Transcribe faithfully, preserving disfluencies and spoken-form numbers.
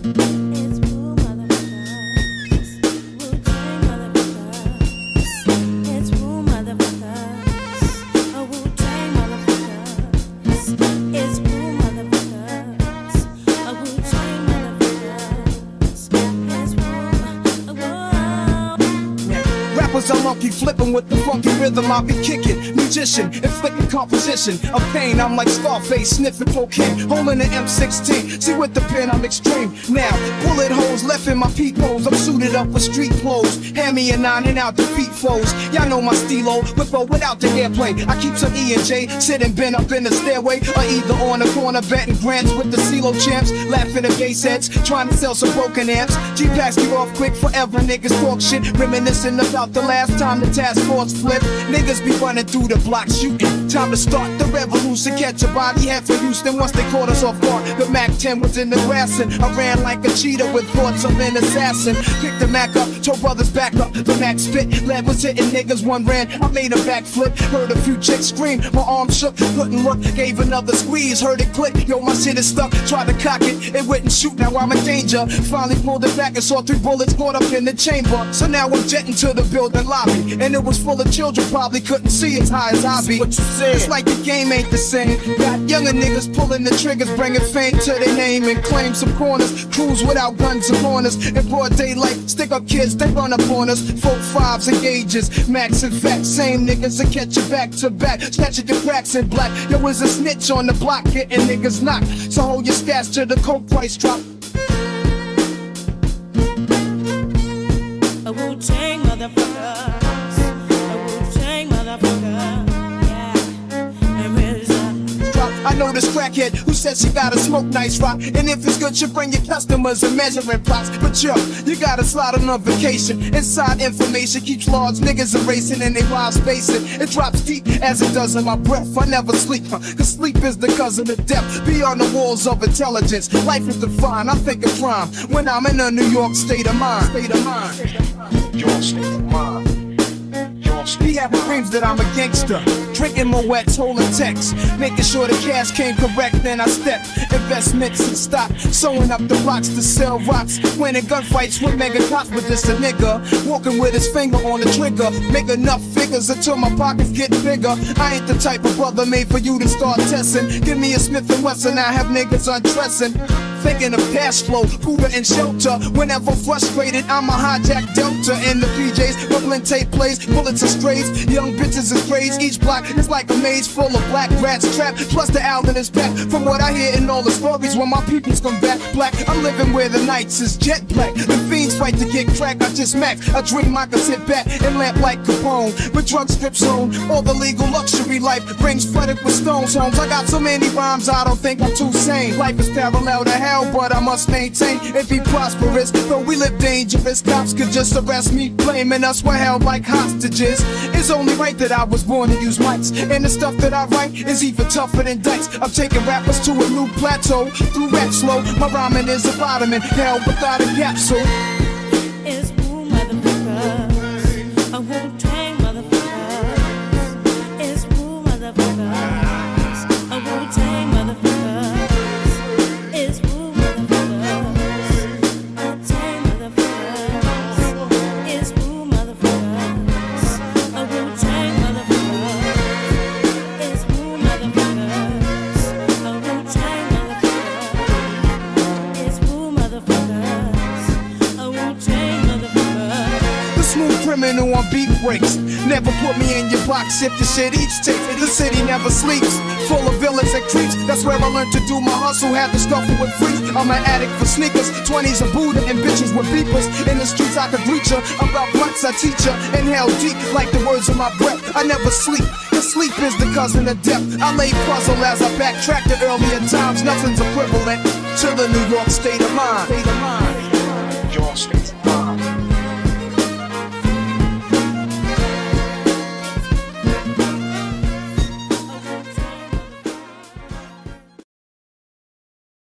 I'm monkey flipping with the funky rhythm I be kicking. Musician, inflicting composition of pain. I'm like Scarface, sniffing cocaine, holding an M sixteen. See with the pen I'm extreme. Now, bullet holes left in my peepholes. I'm suited up with street clothes. Hand me a nine and out defeat foes. Y'all know my stilo, with or without the airplane. I keep some E and J, sitting bent up in the stairway, or either on the corner betting grants with the CeeLo champs, laughing at bass heads, trying to sell some broken amps. G-Packs you off quick forever, niggas talk shit, reminiscing about the last time the task force flipped. Niggas be running through the block shooting. Time to start the revolution, catch a body head for Houston. Once they caught us off guard, the Mac ten was in the grass, and I ran like a cheetah with thoughts of an assassin. Picked the Mac up, told brothers back up. The Mac spit, lead was hitting niggas, one ran. I made a backflip, heard a few chicks scream. My arm shook, couldn't look, gave another squeeze, heard it click. Yo, my shit is stuck, tried to cock it, it wouldn't shoot. Now I'm in danger. Finally pulled it back and saw three bullets caught up in the chamber. So now I'm jetting to the building lobby, and it was full of children, probably couldn't see as high as I be. What you said? It's like the game ain't the same. Got younger niggas pulling the triggers, bringing fame to their name and claim some corners. Crews without guns and corners. In broad daylight, stick up kids, they run up on us. Four fives and gauges, max and facts. Same niggas that catch you back to back, snatching your cracks in black. Yo, is a snitch on the block, getting niggas knocked. So hold your stats till the coke price drop. A Wu-Tang motherfucker. I know this crackhead who says she gotta smoke nice rock, and if it's good, you bring your customers and measuring plots. But yo, you gotta slide on a vacation. Inside information keeps large niggas erasing and they wild spacing. It drops deep as it does in my breath. I never sleep, huh? Cause sleep is the cousin of death. Beyond the walls of intelligence, life is defined. I think of crime when I'm in a New York state of mind. State of mind. Your state of mind. He having dreams that I'm a gangster, drinking Moet's, holding texts, making sure the cash came correct. Then I step, investments and stock, sewing up the blocks to sell rocks, winning gunfights with mega cops. But just a nigga walking with his finger on the trigger, make enough figures until my pockets get bigger. I ain't the type of brother made for you to start testing. Give me a Smith and Wesson, I have niggas undressing. Thinking of cash flow, food and shelter. Whenever frustrated, I'm a hijack Delta in the P Js. Brooklyn tape plays, bullets and strays. Young bitches and sprays. Each block is like a maze full of black rats trapped. Plus the owl in his back. From what I hear in all the stories, when my peoples come back black, I'm living where the nights is jet black. The fiends fight to get crack. I just max. I dream I can sit back and lamp like Capone with drug strips on. All the legal luxury life brings flooded with stones homes. I got so many rhymes, I don't think I'm too sane. Life is parallel to hell, but I must maintain and be prosperous. Though we live dangerous, cops could just arrest me, blaming us we're held like hostages. It's only right that I was born to use mics, and the stuff that I write is even tougher than dice. I'm taking rappers to a new plateau through rap slow. My rhyming is a vitamin, hell without a capsule. It's Wu motherfuckers, a Wu-Tang motherfuckers. It's Wu motherfuckers, a Wu-Tang motherfuckers. Criminal on beat breaks. Never put me in your box if the shit each takes. The city never sleeps, full of villains and creeps. That's where I learned to do my hustle, had to scuffle with freaks. I'm an addict for sneakers, twenties of Buddha and bitches with beepers. In the streets I could reach her, about blunts I teach her. Inhale deep like the words of my breath. I never sleep, cause sleep is the cousin of death. I lay puzzle as I backtrack to earlier times. Nothing's equivalent to the New York state of mind. State of mind. Your state.